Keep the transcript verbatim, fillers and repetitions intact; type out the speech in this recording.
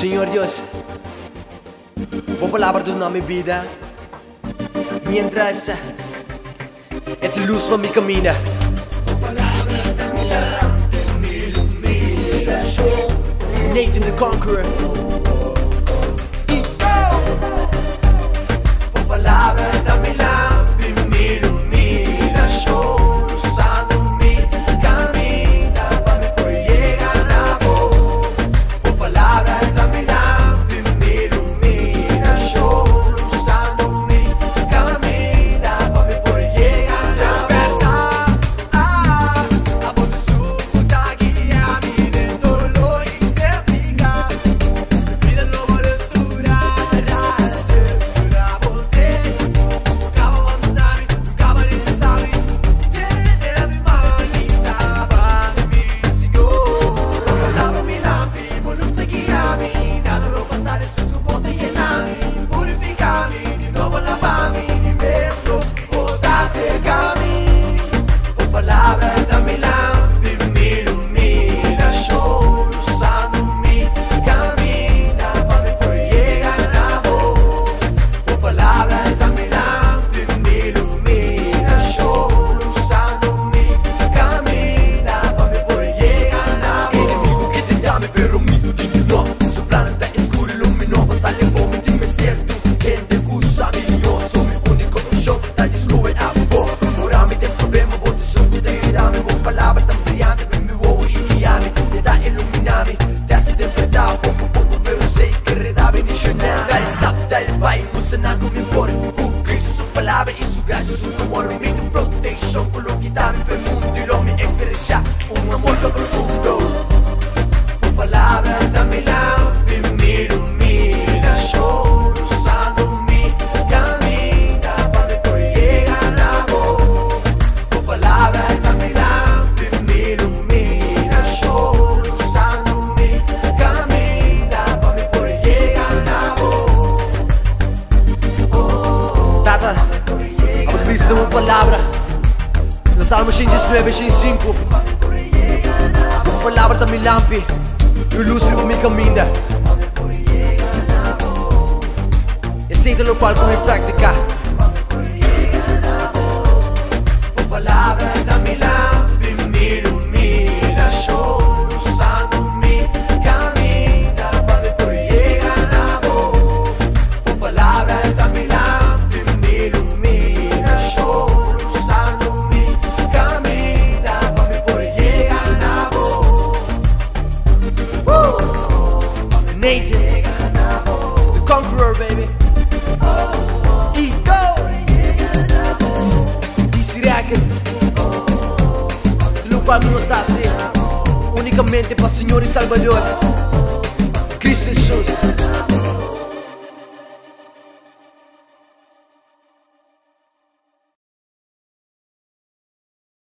Señor Dios, por palabra tu mi vida, mientras es tu luz por mi camino. Nathan the Conqueror. Y go. Por palabra dame la me ilumina, yo usando mi camina para me poder llegar a vos. Por palabra dame la me ilumina, yo usando mi camina para me poder llegar a verdad. Ah, a vos te supo guía mi del dolor y te aplica. Vida no va a restaurar, segura volteé. Buscaba abandonarme, buscaba rechazarme. Tiene mi manita para mi Señor. Por palabra mi lámpara, por luz te guíame. Nada lo pasar, eso es como te llename. Purificame, de nuevo lavame. Y mesmo, botaste camino. Por palabra dame lámpara, me ilumina, yo usando mi camina para me poder llegar a vos. Por palabra dame lámpara, me ilumina, yo usando mi camina para me poder llegar a vos. Enemigo que te llame pero mi no, su planeta escuro luminoso sale fome di me stierto. Gente cusa mio, sono mi unico show, dagli scuole a vos. Ora mi tem problema, vos ti sono te dame, vos palabra tan brillante, per mi uovo i chiami, te da illuminami, testa interpretavo, poco poco però sei che redava in scenari. Dai stop, dai vai, gusta na con mi cuore, con Cristo su palabra e su gracia su amor, mi mette protection, quello che dà mi fa il mondo, lo mi experiencia, un amor profondo. Por palabra dame lámpara, me ilumina, yo usando mi camina para me poder llegar a vos. Por palabra dame lámpara, me ilumina, yo usando mi camina para me poder llegar a vos. Tata, am visto de uma palavra no Salmo ciento nueve, ciento cinco. Por palabra dame lámpara, eu luz por mi camino. E sei lo qual come prática. Por palabra dame lámpara, me ilumina, yo usando mi camina para me poder llegar a vos. Por palabra dame lámpara, me ilumina, yo usando mi camina para me poder llegar a vos. Nathan, the Conqueror, baby. E go! Easy Records. Tudo qual não está assim, unicamente para o Senhor e Salvador, Cristo Jesus.